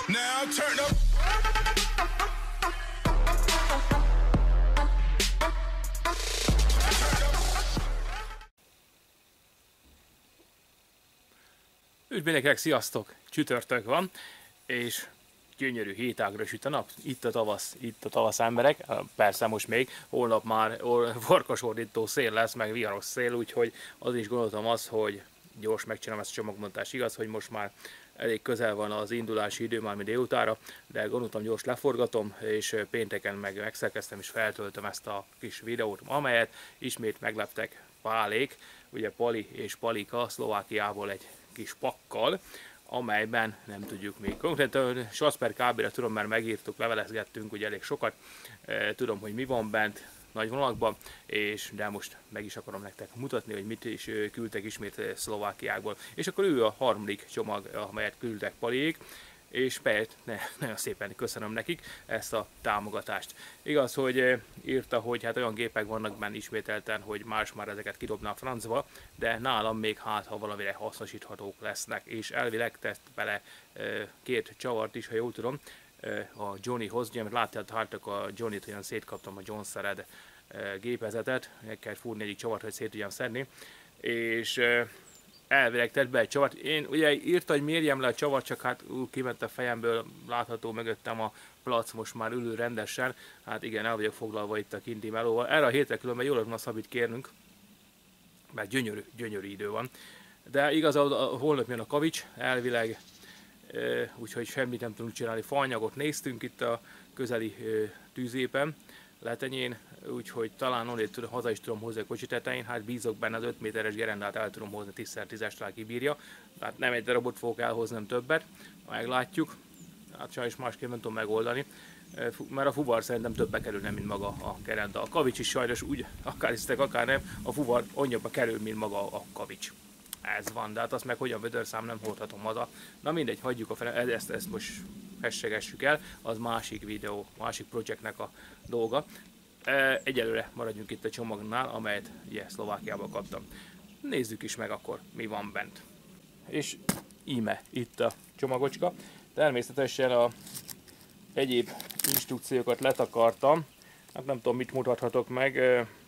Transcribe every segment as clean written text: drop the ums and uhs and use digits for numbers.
Now turn up. Üdv mindenkinek, sziasztok! Csütörtök van, és gyönyörű hétágra süt a nap. Itt a tavasz emberek, persze most még, holnap már farkasordító szél lesz, meg viharos szél, úgyhogy az is gondoltam hogy gyors megcsinálom ezt a csomagmondást. Igaz, hogy most már elég közel van az indulási idő, már délutára, de gondoltam gyors leforgatom, és pénteken megszerkeztem és feltöltöm ezt a kis videót, amelyet ismét megleptek Pálék, ugye Pali és Palika Szlovákiából egy kis pakkal, amelyben nem tudjuk még. Konkrétan Sasper KB-re tudom, mert megírtuk, levelezgettünk ugye elég sokat, tudom, hogy mi van bent nagy vonalakban, de most meg is akarom nektek mutatni, hogy mit is küldtek ismét Szlovákiából. És akkor ő a harmadik csomag, amelyet küldtek Paliék, és persze nagyon szépen köszönöm nekik ezt a támogatást. Igaz, hogy írta, hogy hát olyan gépek vannak benne ismételten, hogy más már ezeket kidobná a francba, de nálam még ha valamire hasznosíthatók lesznek, és elvileg tett bele két csavart is, ha jól tudom, a Johnnyhoz, ugye, mert látjátok a Johnnyt, olyan szétkaptam a John Sered gépezetet, meg kell fúrni egyik csavart, hogy szét tudjam szedni, és elvileg tett be egy csavart. Én ugye írta, hogy mérjem le a csavart, csak hát kiment a fejemből, látható mögöttem a plac, most már ülő rendesen. Hát igen, el vagyok foglalva itt a kinti melóval. Erre a hétre különben jól lenne a szabít kérnünk, mert gyönyörű idő van. De igazából holnap jön a kavics, elvileg, úgyhogy semmit nem tudunk csinálni. Faanyagot néztünk itt a közeli tűzépen, Letenyén, úgyhogy talán onnét haza is tudom hozni a kocsi tetején, hát bízok benne, az 5 méteres gerendát el tudom hozni, 10x10-es kibírja, tehát nem egy darabot fogok elhozni, nem többet, meglátjuk, hát sajnos másképp nem tudom megoldani, mert a fuvar szerintem többbe kerülne, mint maga a gerenda. A kavics is sajnos úgy, akár hisztek, akár nem, a fuvar annyiba kerül, mint maga a kavics. Ez van, de hát azt meg hogyan vödörszám nem hordhatom haza. Na mindegy, hagyjuk a fele, ezt most hessegessük el, az másik videó, másik projektnek a dolga. Egyelőre maradjunk itt a csomagnál, amelyet ugye Szlovákiába kaptam. Nézzük is meg akkor, mi van bent. És íme itt a csomagocska. Természetesen a egyéb instrukciókat letakartam. Hát nem tudom, mit mutathatok meg.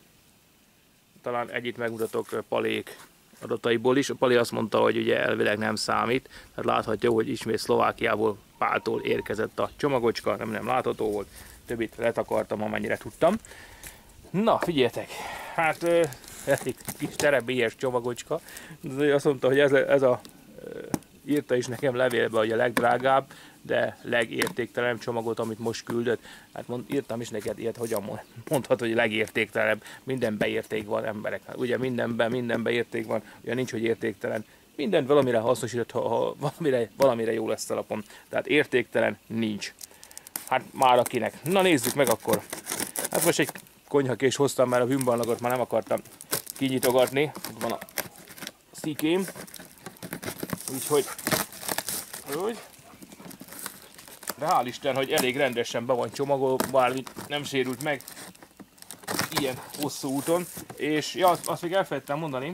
Talán egyet megmutatok Palék adataiból is. A Pali azt mondta, hogy ugye elvileg nem számít. Tehát láthatja, hogy ismét Szlovákiából Páltól érkezett a csomagocska, nem látható volt. Többit letakartam, amennyire tudtam. Na, figyeljetek! Hát elég kis terebélyes csomagocska. Azt mondta, hogy ez a írta is nekem levélbe, hogy a legdrágább, de legértéktelenebb csomagot, amit most küldött. Hát írtam is neked ilyet, hogyan mondhat, hogy legértéktelenebb. Mindenben érték van, emberek. Hát ugye mindenben érték van, ugye nincs, hogy értéktelen. Mindent valamire hasznosított, ha valamire jó lesz a lapon. Tehát értéktelen nincs. Hát már akinek. Na nézzük meg akkor. Hát most egy konyhakést hoztam, mert a bűnbarlangot már nem akartam kinyitogatni. Itt van a szikém. Úgyhogy de hál' Isten, hogy elég rendesen be van csomagolva, bármit nem sérült meg ilyen hosszú úton. És ja, azt még elfelejtettem mondani,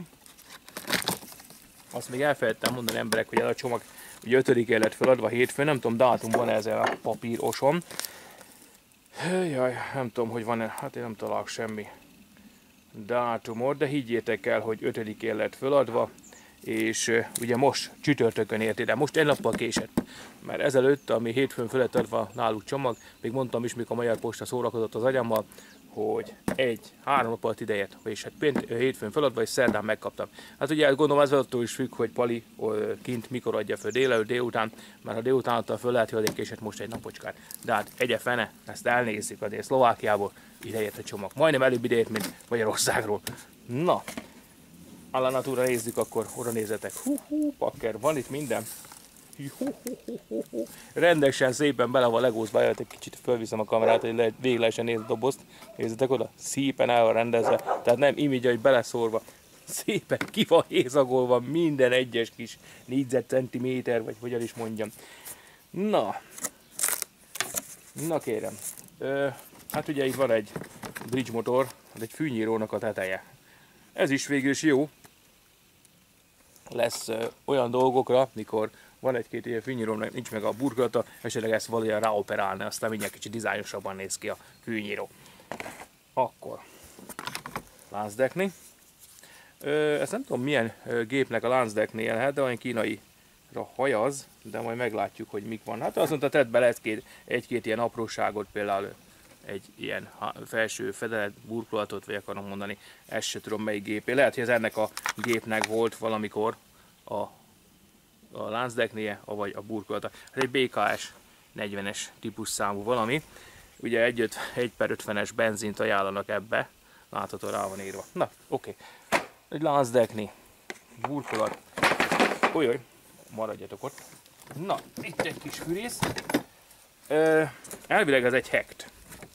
emberek, hogy ez a csomag ugye 5-én lett feladva hétfőn, nem tudom, dátum van ezzel a papíroson. Jaj, nem tudom, hogy van-e, hát én nem találok semmi dátumot, de higgyétek el, hogy 5-én lett feladva, és ugye most csütörtökön érti, de most egy nappal késett. Mert ezelőtt, ami hétfőn fel lett adva náluk csomag, még mondtam is, mikor a Magyar Posta szórakozott az agyammal, hogy 3 nap alatt idejét, és hát hétfőn feladva, és szerdán megkaptam. Hát ugye gondolom ez attól is függ, hogy Pali kint mikor adja föl, délután, mert ha délután adta föl, lehet, hogy addig késett most egy napocskát. De hát egye fene, ezt elnézzük, azért Szlovákiából idejét a csomag. Majdnem előbb idejét, mint Magyarországról. Na, alla natura nézzük, akkor oda nézzetek. Pakker, van itt minden. Rendesen szépen bele van legózva, egy kicsit fölviszem a kamerát, hogy végig lehessen nézni a dobozt. Nézzetek oda, szépen el van rendezve, tehát nem imigya, hogy beleszórva. Szépen ki van hézagolva minden egyes kis négyzetcentiméter, vagy hogyan is mondjam. Na kérem, hát ugye itt van egy bridge motor, egy fűnyírónak a teteje. Ez is végül is jó. Lesz olyan dolgokra, mikor van egy-két ilyen fűnyírónak, nincs meg a burkolata, esetleg ezt valójában ráoperálni, aztán mindjárt kicsit dizájnosabban néz ki a fűnyíró. Akkor láncdekni. Ezt nem tudom milyen gépnek a láncdeknél lehet, de olyan kínaira hajaz, de majd meglátjuk, hogy mik van. Hát azt mondta, tett bele egy-két ilyen apróságot, például egy ilyen felső fedelet, burkolatot, vagy akarom mondani, ezt se tudom melyik gépé. Lehet, hogy ez ennek a gépnek volt valamikor a láncdeknéje, vagy a burkolata. Ez egy BKS 40-es típus számú valami. Ugye 1/50-es benzint ajánlanak ebbe. Látható, rá van írva. Na, oké. Egy láncdekni, burkolat. Olyaj, maradjatok ott. Na, itt egy kis fűrész. Elvileg ez egy hekt.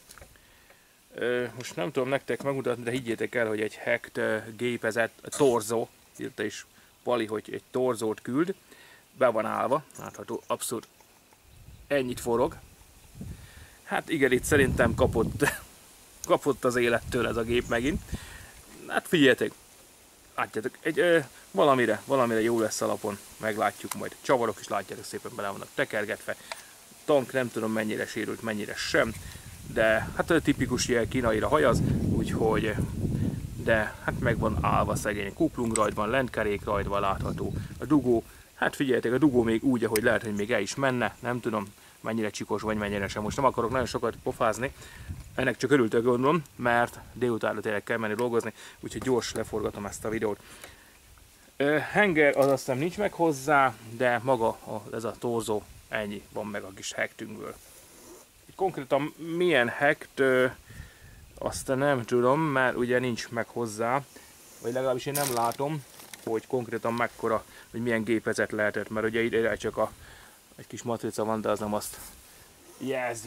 Most nem tudom nektek megmutatni, de higgyétek el, hogy egy hekt gépezett torzó, írta is Pali, hogy egy torzót küld. Be van állva, látható, abszolút ennyit forog. Hát igen, itt szerintem kapott az élettől ez a gép megint. Hát figyeljetek, látjátok, valamire jó lesz alapon, meglátjuk majd. Csavarok is látjátok, szépen bele vannak tekergetve. Tank nem tudom mennyire sérült, mennyire sem, de hát a tipikus ilyen kínaira hajaz, úgyhogy de hát meg van állva szegény. Kuplungrajt van, lentkerék rajt van látható. A dugó, hát figyeljetek, a dugó még úgy, ahogy lehet, hogy még el is menne, nem tudom mennyire csikos vagy mennyire sem. Most nem akarok nagyon sokat pofázni, ennek csak örültök gondolom, mert délutánra tényleg kell menni dolgozni, úgyhogy gyors leforgatom ezt a videót. Henger az aztán nincs meg hozzá, de maga ez a torzó, ennyi van meg a kis hektünkből. Konkrétan milyen hekt, azt nem tudom, mert ugye nincs meg hozzá, vagy legalábbis én nem látom, hogy konkrétan mekkora, hogy milyen gépezet lehetett, mert ugye ide csak egy kis matrica van, de az nem azt jelzi.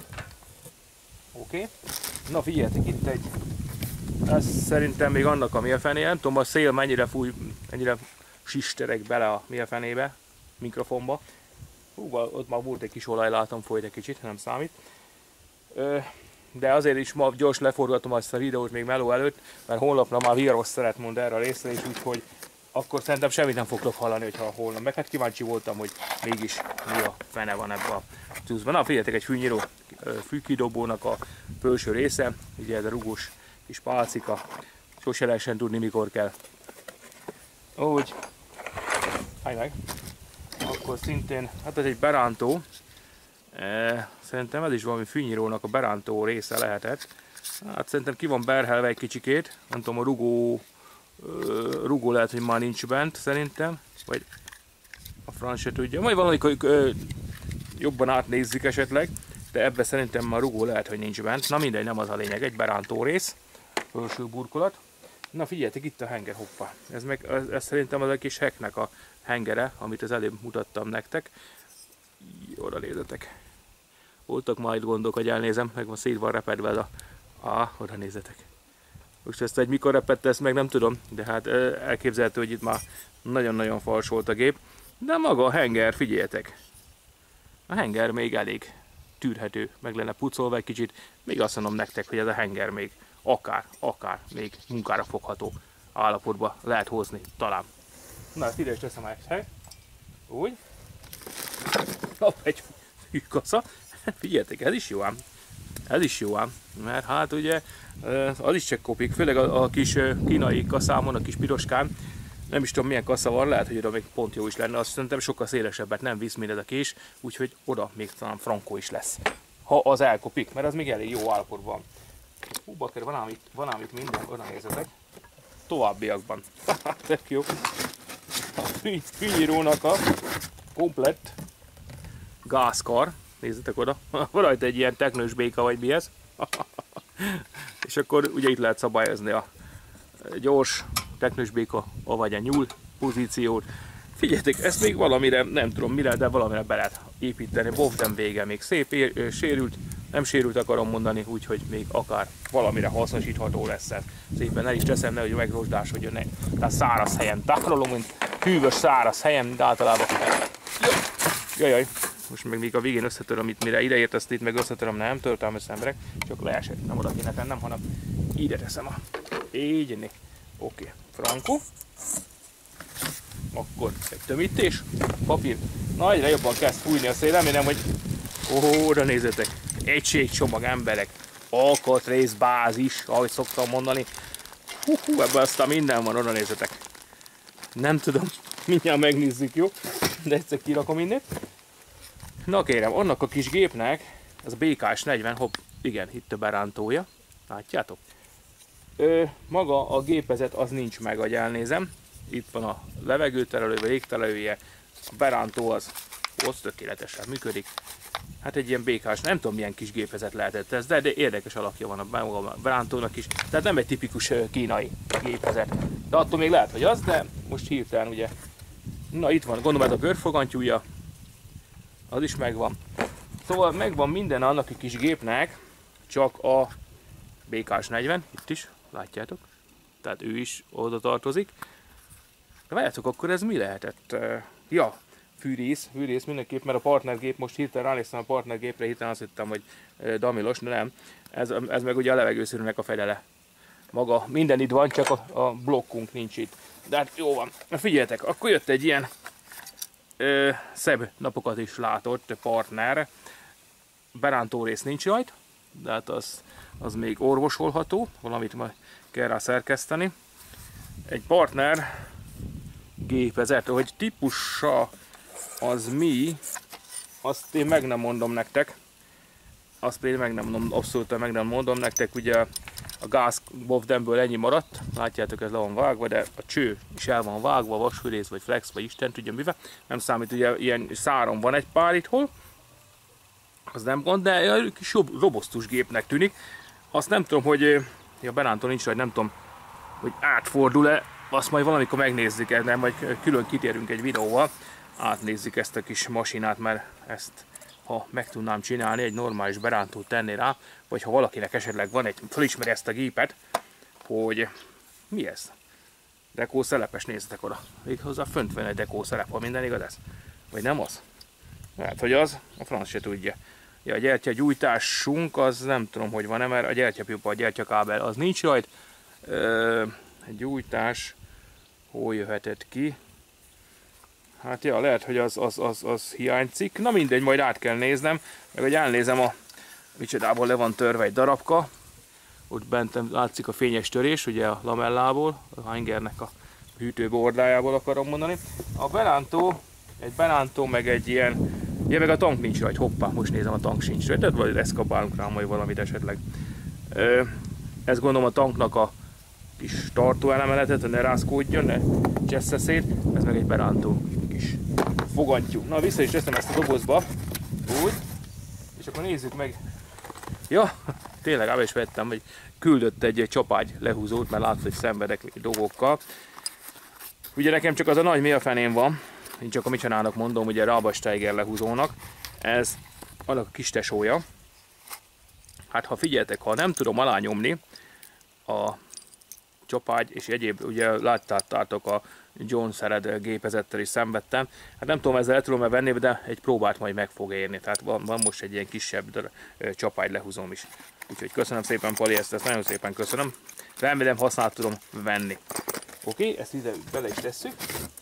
Oké. Na figyeljetek, itt ez szerintem még annak a mélfenéje, nem tudom a szél mennyire fúj, mennyire sisterek bele a mélfenébe, mikrofonba. Ott már volt egy kis olaj, látom, folyt egy kicsit, nem számít. De azért is ma gyors leforgatom ezt a videót még meló előtt, mert holnapra már virus szeret mond erre a részre, és úgyhogy akkor szerintem semmit nem fogtok hallani, hogyha holnap. Meg hát kíváncsi voltam, hogy mégis mi a fene van ebben a cuccban. Na figyeljetek, egy fűnyíró, fűkidobónak a felső része, ugye ez a rugós kis pálcika, sose lehessen tudni mikor kell. Úgy, állj meg. Akkor szintén, hát ez egy berántó, szerintem ez is valami fűnyírónak a berántó része lehetett. Hát szerintem ki van berhelve egy kicsikét, nem tudom, a rugó lehet, hogy már nincs bent szerintem, vagy a franc se tudja, majd valamikor jobban átnézzük esetleg, de ebbe szerintem már rugó lehet, hogy nincs bent. Na mindegy, nem az a lényeg, egy berántó rész, felső burkolat. Na figyeljetek, itt a henger, hoppá, ez szerintem az a kis heknek a hengere, amit az előbb mutattam nektek. Oda nézzetek. Voltak majd gondok, hogy elnézem, meg van szét van repedve oda nézzetek. Most ezt egy mikor repedte, ezt meg nem tudom, de hát elképzelhető, hogy itt már nagyon-nagyon fals volt a gép. De maga a henger, figyeljetek. A henger még elég tűrhető, meg lenne pucolva egy kicsit. Még azt mondom nektek, hogy ez a henger még akár még munkára fogható állapotba lehet hozni, talán. Na, ezt ide is teszem egy hely. Úgy. Hopp, egy hűkasza. Figyeljetek, ez is jó ám. Ez is jó ám. Mert hát ugye az is csak kopik, főleg a kis kínai kaszámon, a kis piroskán. Nem is tudom milyen kassa van, lehet, hogy oda még pont jó is lenne. Azt szerintem sokkal szélesebbet nem visz, mint ez a kés, úgyhogy oda még talán frankó is lesz. Ha az elkopik, mert az még elég jó állapotban. Hú, bakker, van ám itt minden, oda nézzetek. Továbbiakban. Tök jó. A fűnyírónak a komplett gázkar. Nézzetek oda. Van rajta egy ilyen teknős béka, vagy mi ez? És akkor ugye itt lehet szabályozni a gyors teknős béka, vagy a nyúl pozíciót. Figyeljetek, ezt még valamire, nem tudom mire, de valamire be lehet építeni. Bovden vége még szép, sérült, nem sérült akarom mondani, úgyhogy még akár valamire hasznosítható lesz ez. Szépen el is teszem, nehogy megrosdásodjon, tehát száraz helyen tárolom, mint hűvös száraz helyen, de általában. Jajjaj, most meg még a végén összetöröm, itt mire ideért, ezt itt meg összetöröm, nem törtem össze emberek, csak leesett, nem oda kéne tennem, hanem ide teszem így. Oké, frankó. Akkor egy tömítés, papír, Na, egyre jobban kezd fújni a szél, remélem, hogy oda nézzetek, egységcsomag emberek, alkatrész, bázis, ahogy szoktam mondani. Ebben aztán minden van, oda nézzetek. Nem tudom, mindjárt megnézzük, jó? De egyszer kirakom innét. Na kérem, annak a kis gépnek, ez a BKS 40, hopp, igen, itt a berántója. Látjátok? Maga a gépezet az nincs meg, ahogy elnézem. Itt van a levegőterelő, vagy légterelője. A berántó az tökéletesen működik. Hát egy ilyen BKS, nem tudom milyen kis gépezet lehetett ez, de érdekes alakja van a berántónak is. Tehát nem egy tipikus kínai gépezet. De attól még lehet, hogy az, de most hirtelen ugye. Na itt van, gondolom ez a bőrfogantyúja. Az is megvan. Szóval megvan minden annak a kis gépnek, csak a BKS 40, itt is, látjátok. Tehát ő is oda tartozik. De várjátok, akkor ez mi lehetett? Ja, fűrész mindenképp, mert a partnergép, most hirtelen ránéztem a partnergépre, hirtelen azt hittem, hogy damilos, de nem. Ez meg ugye a levegőszűrőnek a fedele. Maga minden itt van, csak a blokkunk nincs itt. De hát jó van. Na figyeljetek, akkor jött egy ilyen szebb napokat is látott partner. Berántó rész nincs rajta, de hát az még orvosolható, valamit majd kell rá szerkeszteni. Egy partner gépezet, hogy típusa az mi, azt én meg nem mondom nektek. Azt én meg nem mondom, abszolút meg nem mondom nektek, ugye a gáz bovdemből ennyi maradt, látjátok, ez le van vágva, de a cső is el van vágva, vasfűrész vagy flex, vagy Isten tudja mivel, nem számít, ugye ilyen száron van egy pár itthol, az nem gond, de egy kis jobb robosztus gépnek tűnik. Azt nem tudom, hogy a berántó nincs rajta, nem tudom, hogy átfordul-e, azt majd valamikor megnézzük, nem, majd külön kitérünk egy videóval, átnézzük ezt a kis masinát, mert ezt ha meg tudnám csinálni, egy normális berántót tenni rá, vagy ha valakinek esetleg van egy, felismeri ezt a gépet, hogy mi ez? Dekószelepes, nézzetek oda. Még hozzá fönt van egy dekószelep, ha minden igaz ez? Vagy nem az? Hát, hogy az, a franc se tudja. Ja, a gyertyagyújtásunk, az nem tudom, hogy van-e, mert a gyertyapipa, a gyertyakábel az nincs rajta. Egy gyújtás, hol jöhetett ki? Hát ja, lehet, hogy az hiányzik. Na mindegy, majd át kell néznem, meg hogy elnézem micsodából le van törve egy darabka. Ott bent látszik a fényes törés, ugye a lamellából, a hangernek a hűtőbordájából akarom mondani. A berántó, egy berántó, meg egy ilyen, ja, meg a tank nincs rajta, hoppá, most nézem, a tank sincs rajta, vagy eszkabálunk rá majd valamit esetleg. Ez gondolom a tanknak a kis tartóelemeletet, hogy ne rázkódjon, ne csessze szét, ez meg egy berántó kis fogantyú. Na, vissza is teszem ezt a dobozba, úgy, és akkor nézzük meg. Ja, tényleg ám is vettem, hogy küldött egy csapágy lehúzót, mert látszott, hogy szenvedek dolgokkal. Ugye nekem csak az a nagy mi a fenén van, én csak a Micsanának mondom, ugye Rábas Tiger lehúzónak, ez annak a kis tesója. Hát ha figyeltek, ha nem tudom alányomni a csapágy és egyéb, ugye láttátok a John Sered gépezettel is szenvedtem. Hát nem tudom, ezzel el tudom-e venni, de egy próbát majd meg fog érni. Tehát van most egy ilyen kisebb csapágy lehúzóm is. Úgyhogy köszönöm szépen, Pali, ezt nagyon szépen köszönöm. Remélem hasznát tudom venni. Oké, ezt ide bele is tesszük.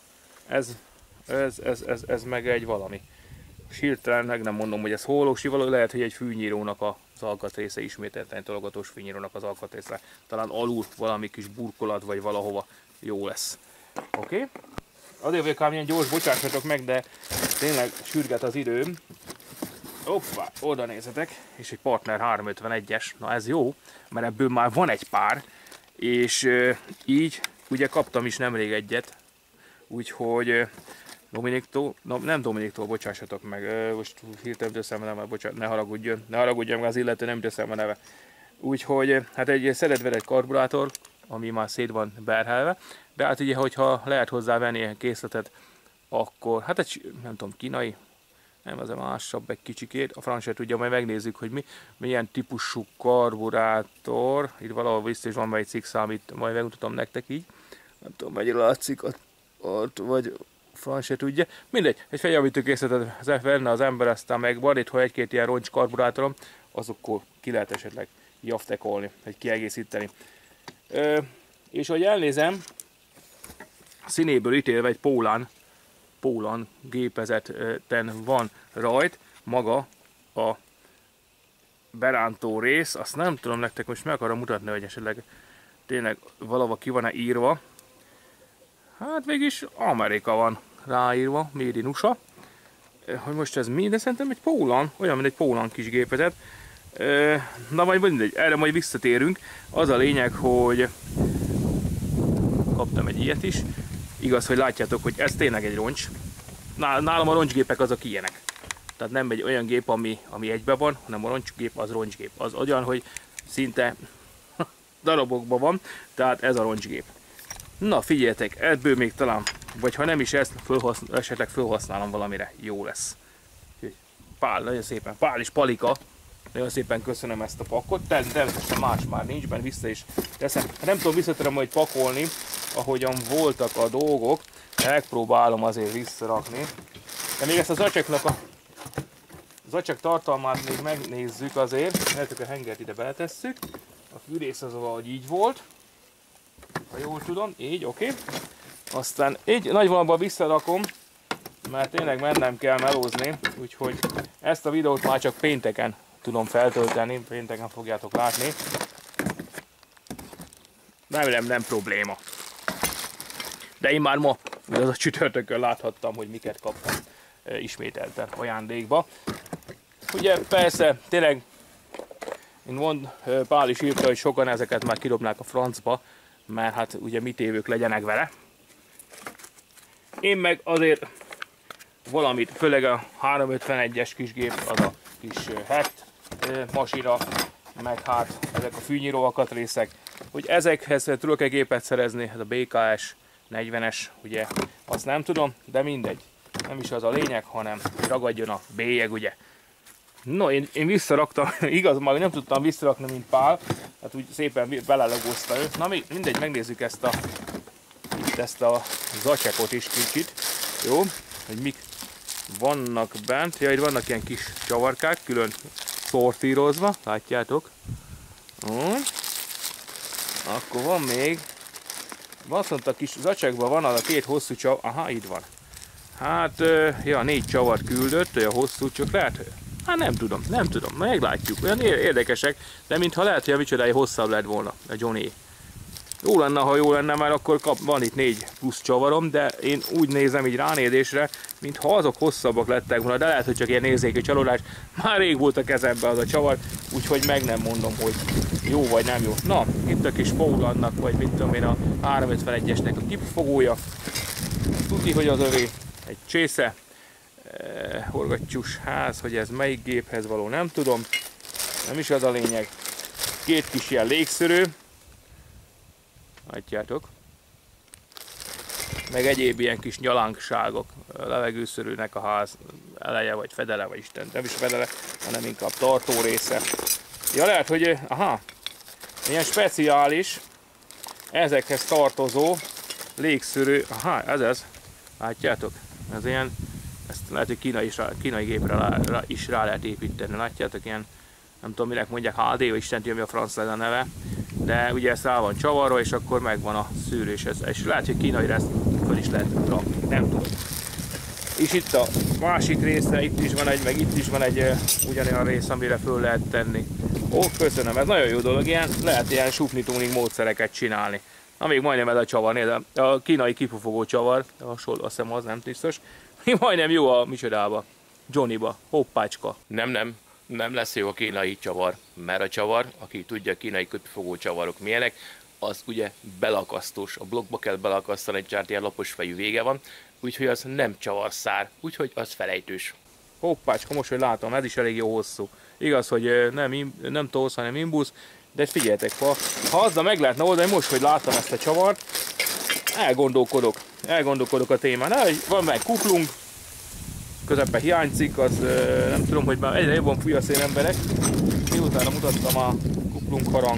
Ez meg egy valami. Hirtelen meg nem mondom, hogy ez hólósi, valami lehet, hogy egy fűnyírónak az alkatrésze, ismételten tologatós fűnyírónak az alkatrésze. Talán alul valami kis burkolat, vagy valahova jó lesz. Oké? Azért vagyok ám ilyen gyors, bocsássatok meg, de tényleg sürget az időm. Hoppá, oda nézzetek, és egy Partner 351-es, na ez jó, mert ebből már van egy pár, és így ugye kaptam is nemrég egyet, úgyhogy Dominiktól, nem Dominiktól, bocsássatok meg, most hirtelen teszem a neve, bocsánat, ne haragudjon, mert az illető nem teszem a neve. Úgyhogy hát egy szedett egy karburátor, ami már szét van berhelve, de hát ugye, hogyha lehet hozzá venni ilyen készletet, akkor, hát egy, nem tudom, kínai, nem, az a másabb egy kicsikét, a francia tudja, majd megnézzük, hogy milyen típusú karburátor, itt valahol biztos van egy cikkszám, itt majd megmutatom nektek így, nem tudom, mennyire látszik ott, vagy francia tudja, mindegy, egy fejjavítőkészletet venne az ember, aztán meg van itt, ha egy-két ilyen roncs karburátorom, azokkor ki lehet esetleg jaftekolni, vagy kiegészíteni. És hogy elnézem, színéből ítélve egy Pólán Poulan gépezeten van rajt maga a berántó rész. Azt nem tudom nektek most meg akarom mutatni, hogy esetleg tényleg valahol ki van-e írva. Hát végülis Amerika van ráírva, Made in USA. Hogy most ez mi, de szerintem egy Poulan, olyan, mint egy Poulan kis gépezet. Na majd mindegy, erre majd visszatérünk. Az a lényeg, hogy kaptam egy ilyet is. Igaz, hogy látjátok, hogy ez tényleg egy roncs. Nálam a roncsgépek azok ilyenek. Tehát nem egy olyan gép, ami egybe van, hanem a roncsgép az roncsgép. Az olyan, hogy szinte darabokban van, tehát ez a roncsgép. Na figyeljetek, ebből még talán, vagy ha nem is ezt, esetleg felhasználom valamire, jó lesz. Pál, nagyon szépen, Pál és Palika, nagyon szépen köszönöm ezt a pakkot, természetesen más már nincs benne, vissza is teszem. Nem tudom, vissza tudom majd pakolni, ahogyan voltak a dolgok, megpróbálom azért visszarakni. De még ezt az acsaknak a zacsak tartalmát még megnézzük azért, lehet, a hengert ide beletesszük. A fűrész az valahogy így volt, ha jól tudom, így, oké. Aztán így nagy vonalban visszarakom, mert tényleg mennem kell melózni, úgyhogy ezt a videót már csak pénteken tudom feltölteni, pénteken fogjátok látni. Nem probléma. De én már ma, az a csütörtökön láthattam, hogy miket kaptam ismételten ajándékba. Ugye persze, tényleg, Pál is írta, hogy sokan ezeket már kidobnák a francba, mert hát ugye mit évők legyenek vele. Én meg azért valamit, főleg a 351-es kis gép, az a kis hert masira, meg hát ezek a fűnyíró alkatrészek, hogy ezekhez tudok-e gépet szerezni, ez a BKS 40-es, ugye, azt nem tudom, de mindegy. Nem is az a lényeg, hanem ragadjon a bélyeg, ugye. No, én visszaraktam, igaz, már nem tudtam visszarakni, mint Pál, hát úgy szépen belelagozta ő. Na mindegy, megnézzük ezt a zacsekot is kicsit, jó, hogy mik vannak bent. Ja, itt vannak ilyen kis csavarkák, külön szortírozva, látjátok. Akkor van még, viszont a kis zacsekban van az a két hosszú csavar, aha, itt van. Hát, ja, 4 csavart küldött, olyan hosszú, csak lehet, hát nem tudom, meglátjuk, olyan érdekesek, de mintha lehet, hogy a micsodája hosszabb lett volna, a Johnny. Jó lenne, ha jó lenne, mert akkor van itt 4 plusz csavarom, de én úgy nézem így ránézésre, mintha azok hosszabbak lettek volna, de lehet, hogy csak ilyen érzékeny csalódás. Már rég volt a kezemben az a csavar, úgyhogy meg nem mondom, hogy jó vagy nem jó. Na, itt a kis Poulannak, vagy mit tudom én, a 351-esnek a kipufogója. Tudni, hogy az övé egy csésze, horgattyús ház, hogy ez melyik géphez való, nem tudom. Nem is az a lényeg. 2 kis ilyen légszörő. Látjátok. Meg egyéb ilyen kis nyalánkságok. A levegőszörőnek a ház eleje, vagy fedele, vagy Isten, nem is fedele, hanem inkább tartó része. Ja, lehet, hogy aha, ilyen speciális, ezekhez tartozó légszörő, aha, ez, látjátok? Ez ilyen, ezt lehet, hogy kínai gépre is rá lehet építeni, látjátok? Ilyen, nem tudom, minek mondják, HD, vagy Isten tudja, mi a franc a neve. De ugye ez rá van csavarva, és akkor megvan a szűrés, és lehet, hogy kínaira ezt föl is lehet rakni, nem tudom. És itt a másik része, itt is van egy, meg itt is van egy ugyanolyan rész, amire föl lehet tenni. Ó, köszönöm, ez nagyon jó dolog, lehet ilyen supni tuning módszereket csinálni. Na még majdnem ez a csavar, nézd, a kínai kipufogó csavar, azt hiszem az nem biztos. Majdnem jó a micsodába, Johnnyba, hoppácska. Nem lesz jó a kínai csavar, mert a csavar, aki tudja, a kínai kipufogó csavarok milyenek, az ugye belakasztós, a blokkba kell belakasztani, egy csát ilyen lapos fejű vége van, úgyhogy az nem csavarszár, úgyhogy az felejtős. Hoppácska, most hogy látom, ez is elég jó hosszú. Igaz, hogy nem tolsz, hanem imbusz, de figyeljetek, ha azzal meg lehetne oldani, most, hogy láttam ezt a csavart, elgondolkodok a témán. Van meg kuplung, közepben hiányzik, az nem tudom, hogy már egyre jobban fúj a szél emberek. Miutána mutattam a kuplung harang.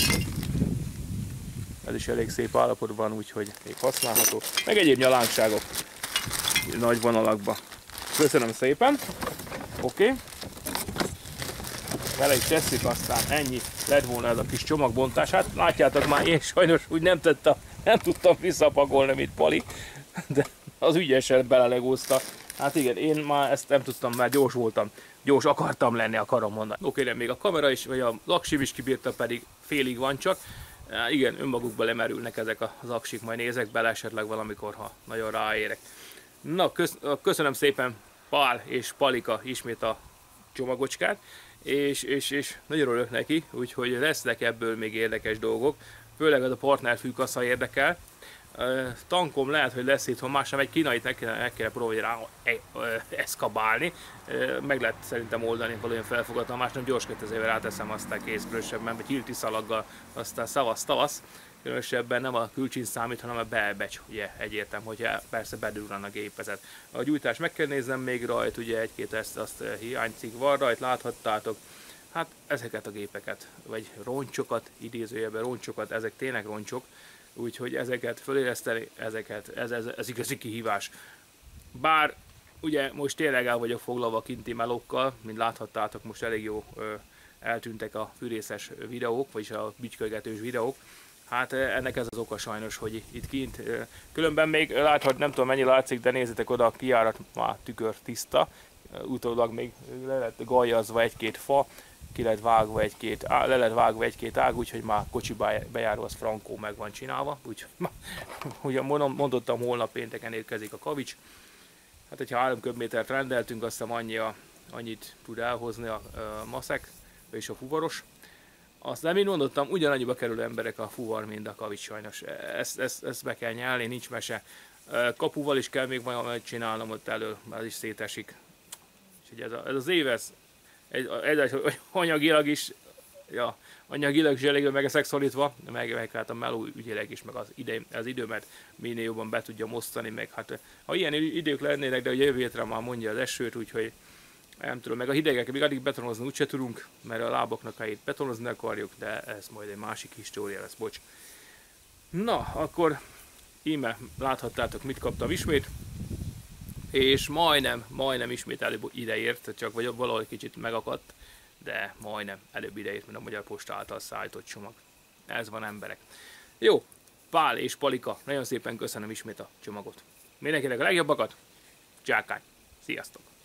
Ez is elég szép állapotban, úgyhogy még használható. Meg egyéb nyalánkságok nagy vonalakban. Köszönöm szépen. Oké. Vele is tesszük, aztán ennyi lett volna ez a kis csomagbontás. Hát látjátok már, én sajnos úgy nem tudtam visszapakolni, mint Pali. De az ügyesen belelegózta. Hát igen, én már ezt nem tudtam, mert gyors voltam. Gyors akartam lenni, akarom mondani. Oké, de még a kamera is, vagy a aksim is kibírta, pedig félig van csak. Igen, önmagukba lemerülnek ezek az aksik, majd nézek bele esetleg valamikor, ha nagyon ráérek. Na, köszönöm szépen Pál és Palika ismét a csomagocskát, és nagyon örülök neki, úgyhogy lesznek ebből még érdekes dolgok, főleg az a partnerfűkasza érdekel. Tankom lehet, hogy lesz itthon, más sem egy kínait meg kéne próbálni rá eszkabálni. Meg lehet szerintem oldani valamilyen felfogatlan, más nem gyors kötözével ráteszem, aztán kész, különösebben, vagy hilti szalaggal, aztán szavasz. Különösebben nem a külcsin számít, hanem a belbecs, ugye egyértelmű, hogyha persze bedurran a gépezet. A gyújtást meg kell néznem még rajt, ugye egy-két azt hiánycikk van rajt, láthattátok. Hát ezeket a gépeket, vagy roncsokat, idézőjelben roncsokat, ezek tényleg roncsok, úgyhogy ezeket föléleszteni, ez igazi kihívás. Bár ugye most tényleg el vagyok foglalva kinti melókkal, mint láthattátok, most elég jó eltűntek a fűrészes videók, vagyis a bütykölgetős videók. Hát ennek ez az oka sajnos, hogy itt kint, különben még láthat, nem tudom mennyi látszik, de nézzétek oda, a kijárat már tükör tiszta, utólag még le lett gajazva egy-két fa, ki lett vágva le lett vágva egy-két ág, úgyhogy már kocsi bejáró az frankó meg van csinálva, úgyhogy ugye mondottam, holnap pénteken érkezik a kavics. Hát hogyha 3 köbmétert rendeltünk, azt hiszem annyit tud elhozni a maszek és a fuvaros. Azt nem én mondottam, ugyanannyiba kerül emberek a fuvar, mint a kavics sajnos. Ezt be kell nyelni, nincs mese. Kapuval is kell még valamit csinálnom ott elől, ez is szétesik. Úgyhogy ez az év, ez anyagilag is, anyagilag is elég meg leszek szorítva, meg hát a meló ügyileg is, meg az időmet minél jobban be tudja osztani, meg hát ha ilyen idők lennének, de ugye jövő hétre már mondja az esőt, úgyhogy nem tudom, meg a hidegek, még addig betonozni úgyse tudunk, mert a láboknak helyét betonozni akarjuk, de ez majd egy másik história lesz, bocs. Na, akkor íme láthattátok, mit kaptam ismét, és majdnem ismét előbb ideért, csak vagy valahogy kicsit megakadt, de majdnem előbb ideért, mint a Magyar Posta által szállított csomag. Ez van, emberek. Jó, Pál és Palika, nagyon szépen köszönöm ismét a csomagot. Mindenkinek a legjobbakat, csákány, sziasztok!